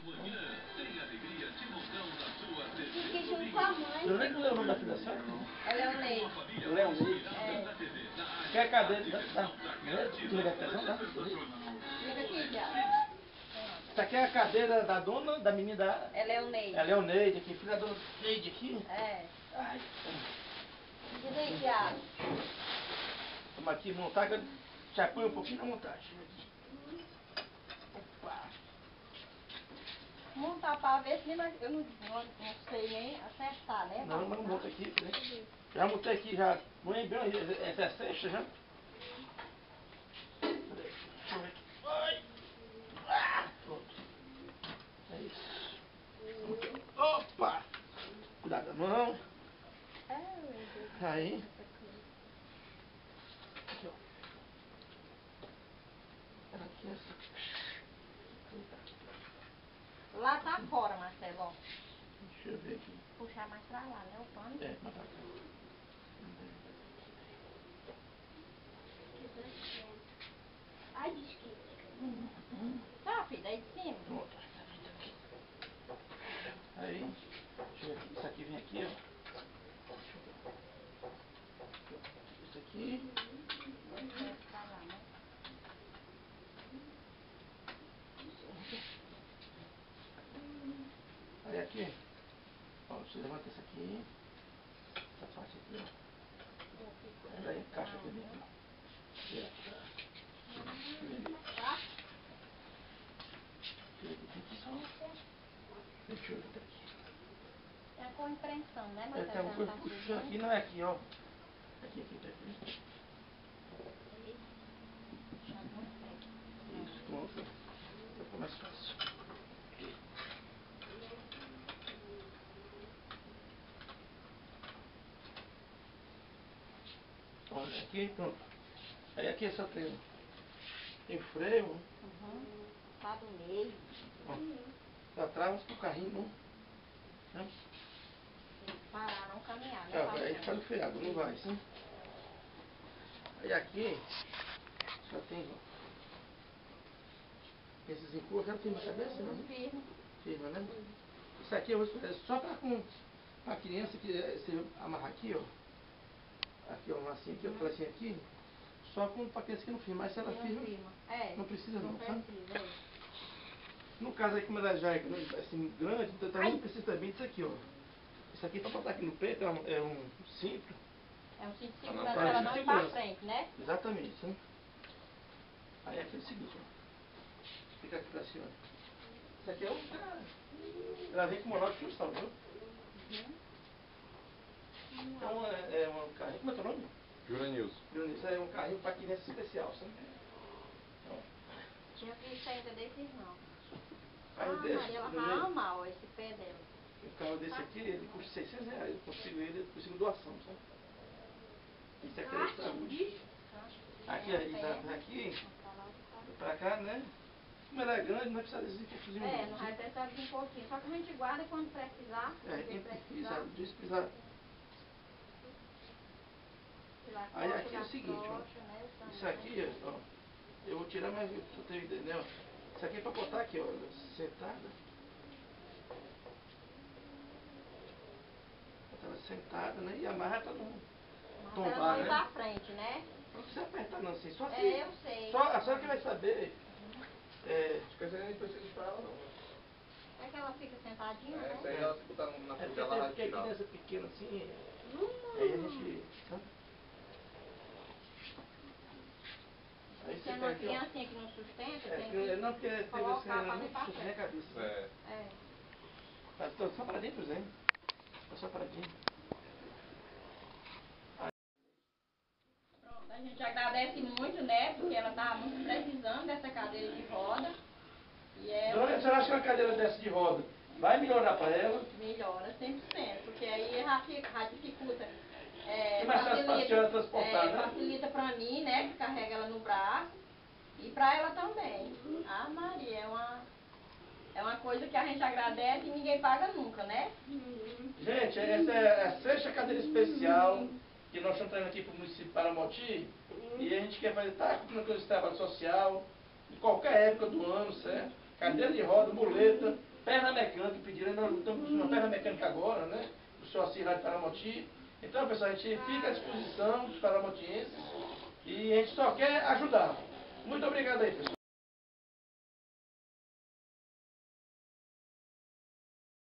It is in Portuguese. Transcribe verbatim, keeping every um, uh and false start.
Fiquei junto com a mãe. Eu nem lembro o nome da filha sua. É Leoneide. Leoneide. É. Quer a cadeira da... da... Liga a televisão, dá? Liga aqui, Tiago. Isso aqui é a cadeira da dona, da menina da... É Leoneide. É Leoneide aqui, filha da dona Leide aqui. É. Ai. Diz aí, Tiago. Vamos aqui montar, já põe um pouquinho na montagem. Opa. Montar para ver se nós, eu não, não, não sei nem acertar, né? Não, mas monta aqui, né? Já montei aqui, já põe bem essa é a sexta já. Deixa eu ver aqui. Ai. Ah, pronto. É isso. Opa! Cuidado da mão. Aí. Aqui, ó. Aqui, essa. Lá tá fora, Marcelo, ó. Deixa eu ver aqui. Puxar mais pra lá, né, o pano? É, mas tá. Ai, de esquerda. Tá, filho, daí de cima. Pronto. Aí, deixa eu ver aqui. Isso aqui vem aqui, ó. Isso aqui. Aí aqui, ó, você levanta isso aqui, essa parte aqui, ó. Aí encaixa aqui dentro. Tá? Deixa eu ver aqui. É com impressão, né, É, Marcelo? tem uma coisa puxando aqui, não é aqui, ó. Aqui, aqui, tá aqui. Isso, pronto. Ficou mais fácil. Olha aqui, pronto. Aí aqui é só tem, tem freio. Uhum. Tá do meio. Ó, pra trás pro carrinho, né? Tem que parar, não caminhar, né? É, aí faz o freado, não vai, sim. Aí aqui só tem, ó. Esses encurtos já firma a cabeça, né? Firma. Firma, né? Isso aqui eu vou é só pra com a criança que você amarrar aqui, ó. Aqui, ó, uma assim aqui, outra assim aqui. Só com pra criança que não firma. Mas se ela não firma, firma. É, não precisa não, não sabe? precisa, é. No caso aí, como ela já é assim, grande, então também não precisa também disso aqui, ó. Isso aqui pra botar aqui no peito é um, é um cinto. É um cinto de Ah, não, segurança pra pra ela gente não ir segurança. pra frente, né? Exatamente, né? Aí aqui é o seguinte, ó. Fica aqui pra cima. Isso aqui é um cara. Ela vem com manual de função, viu? Uhum. Então é, é um carrinho. Como é teu nome? Juranilson. Juranilson, é um carrinho para criança especial, sabe? Então, Tinha visto ainda desses não. aí Ah, desse, Maria, ela do vai jeito- amar ó, esse pé dela. um carro desse aqui, ele custa seiscentos reais. Eu consigo ele, eu consigo doação, sabe? Isso aqui é de saúde. Aqui, exato, aqui, pra cá, né? Como ela é grande, não precisa desses impulsozinhos. É, não vai precisar de um pouquinho. Só que a gente guarda quando precisar. É, quando precisar. exato, diz precisar. Aí aqui é o seguinte, ó. Isso aqui, ó. Eu vou tirar, mas eu tenho ideia, né? Ó. Isso aqui é pra botar aqui, ó. Sentada. Botar ela sentada, né? E amarra pra não tombar, ela não ir né? pra frente, né? Não precisa apertar não, assim. Só assim. É, eu sei. Só, a senhora que vai saber. É, Acho que essa aí nem precisa pra ela, não. É que ela fica sentadinha, É, né? essa aí ela se botar na é frente porque dela, ela vai tem aqui tirar. nessa pequena assim. Hum. Aí a gente. Tá? Aí você Sendo pega uma aqui, ó. criancinha que não sustenta, É, tem que, que não, porque tem colocar vezes que ela pra não vir pra sustenta a frente. cabeça. Né? É. É. Tá, tô só para dentro, Zé. Tá só para dentro. Pronto, a gente agradece muito, né? Porque ela tá muito precisando dessa cadeira de roda. E ela Dona, a senhora acha que uma cadeira dessa de roda vai melhorar para ela? melhora cem por cento, porque aí já, fica, já dificulta. É, É mais fácil para a senhora transportar, é, né? facilita pra mim, né? Que carrega ela no braço. E pra ela também. Ah, Maria, é uma, é uma coisa que a gente agradece e ninguém paga nunca, né? Gente, essa é a sexta cadeira especial que nós estamos trazendo aqui para o município de Paramoti. E a gente quer fazer, tá cumprindo coisa de trabalho social, de qualquer época do ano, certo? Cadeira de roda, muleta, perna mecânica, pediram, nós estamos uma perna mecânica agora, né? O senhor Assir lá de Paramoti. Então, pessoal, a gente fica à disposição dos paramotienses e a gente só quer ajudar. Muito obrigado aí, pessoal.